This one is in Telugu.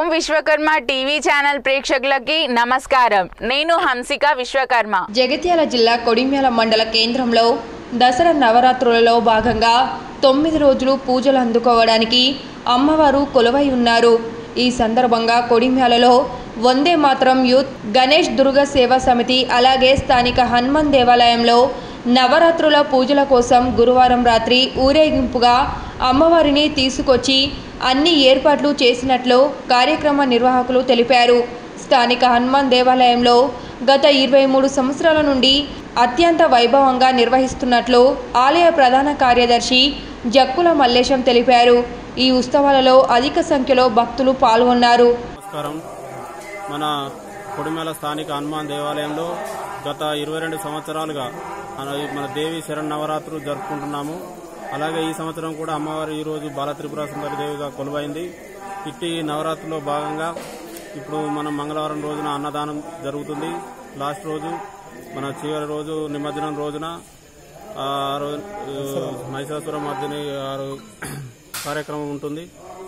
విశ్వకర్మ టీవీ ఛానల్ ప్రేక్షకులకి నమస్కారం. నేను హంసిక విశ్వకర్మ. జగిత్యాల జిల్లా కొడిమ్యాల మండల కేంద్రంలో దసరా నవరాత్రులలో భాగంగా 9 రోజులు పూజలు అందుకోవడానికి అమ్మవారు కొలువై ఉన్నారు. ఈ సందర్భంగా కొడిమ్యాలలో వందే మాత్రం యూత్, గణేష్ దుర్గ సేవా సమితి అలాగే స్థానిక హనుమాన్ దేవాలయంలో నవరాత్రుల పూజల కోసం గురువారం రాత్రి ఊరేగింపుగా అమ్మవారిని తీసుకొచ్చి అన్ని ఏర్పాట్లు చేసినట్లు కార్యక్రమ నిర్వాహకులు తెలిపారు. స్థానిక హనుమాన్ దేవాలయంలో గత 23 సంవత్సరాల నుండి అత్యంత వైభవంగా నిర్వహిస్తున్నట్లు ఆలయ ప్రధాన కార్యదర్శి జక్కుల మల్లేశం తెలిపారు. ఈ ఉత్సవాలలో అధిక సంఖ్యలో భక్తులు పాల్గొన్నారు. నమస్కారం. మన కొడిమ్యాల స్థానిక హనుమాన్ దేవాలయంలో గత 22 సంవత్సరాలుగా మన దేవి శరన్నవరాత్రులు జరుపుకుంటున్నాము. అలాగే ఈ సంవత్సరం కూడా అమ్మవారు ఈరోజు బాలత్రిపుర సుందరి దేవిగా కొలువైంది. ఇట్టి నవరాత్రిలో భాగంగా ఇప్పుడు మనం మంగళవారం రోజున అన్నదానం జరుగుతుంది. లాస్ట్ రోజు మన చివరి రోజు నిమజ్జనం రోజున మహిషాసుర మర్దిని కార్యక్రమం ఉంటుంది.